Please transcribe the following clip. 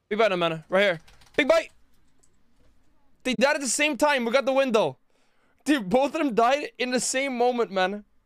Big bite, man. Right here. Big bite. They died at the same time. We got the window. Dude, both of them died in the same moment, man.